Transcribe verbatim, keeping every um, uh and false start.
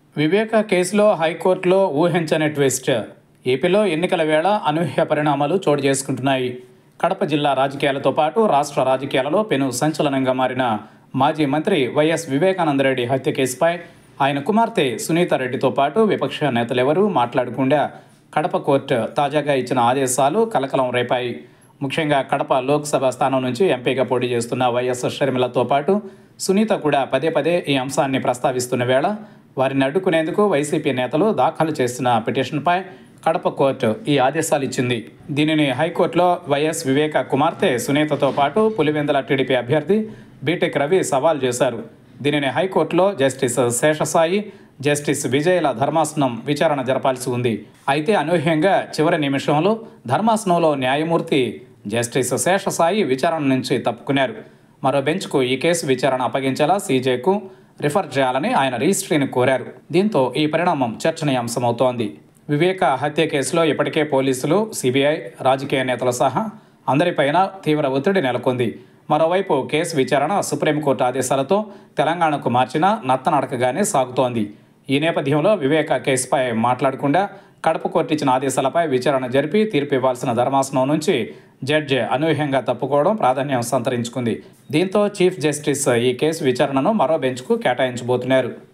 వివేక కేసులో హైకోర్టులో ఊహించని ట్విస్ట్. ఏపీలో ఎన్నికల వేళ అనూహ్య పరిణామాలు చోటు చేసుకుంటున్నాయి. కడప జిల్లా రాజకీయాలతో పాటు రాష్ట్ర రాజకీయాలలో పెను సంచలనంగా మారిన మాజీ మంత్రి వైఎస్ వివేకానందరెడ్డి హత్య కేసుపై ఆయన కుమార్తె సునీతారెడ్డితో పాటు విపక్ష నేతలెవరూ మాట్లాడకుండా కడప కోర్టు తాజాగా ఇచ్చిన ఆదేశాలు కలకలం రేపాయి. ముఖ్యంగా కడప లోక్సభ స్థానం నుంచి ఎంపీగా పోటీ చేస్తున్న వైఎస్ షర్మిలతో పాటు సునీత కూడా పదే పదే ఈ అంశాన్ని ప్రస్తావిస్తున్న వేళ వారిని అడ్డుకునేందుకు వైసీపీ నేతలు దాఖలు చేసిన పిటిషన్పై కడప కోర్టు ఈ ఆదేశాలు ఇచ్చింది. దీనిని హైకోర్టులో వైఎస్ వివేక కుమార్తె సునీతతో పాటు పులివెందుల టీడీపీ అభ్యర్థి బీటెక్ రవి సవాల్ చేశారు. దీనిని హైకోర్టులో జస్టిస్ శేషసాయి, జస్టిస్ విజయల ధర్మాసనం విచారణ జరపాల్సి ఉంది. అయితే అనూహ్యంగా చివరి నిమిషంలో ధర్మాసనంలో న్యాయమూర్తి జస్టిస్ శేషసాయి విచారణ నుంచి తప్పుకున్నారు. మరో బెంచ్కు ఈ కేసు విచారణ అప్పగించేలా సీజేకు రిఫర్ చేయాలని ఆయన రిజిస్ట్రీని కోరారు. దీంతో ఈ పరిణామం చర్చనీయాంశమవుతోంది. వివేక హత్య కేసులో ఇప్పటికే పోలీసులు, సిబిఐ, రాజకీయ నేతలు సహా అందరిపైన తీవ్ర ఒత్తిడి నెలకొంది. మరోవైపు కేసు విచారణ సుప్రీంకోర్టు ఆదేశాలతో తెలంగాణకు మార్చిన నత్తనడకగానే సాగుతోంది. ఈ నేపథ్యంలో వివేక కేసుపై మాట్లాడకుండా కడప కోర్టు ఇచ్చిన ఆదేశాలపై విచారణ జరిపి తీర్పు ఇవ్వాల్సిన ధర్మాసనం నుంచి జడ్జి అనూహ్యంగా తప్పుకోవడం ప్రాధాన్యం సంతరించుకుంది. దీంతో చీఫ్ జస్టిస్ ఈ కేసు విచారణను మరో బెంచ్కు కేటాయించబోతున్నారు.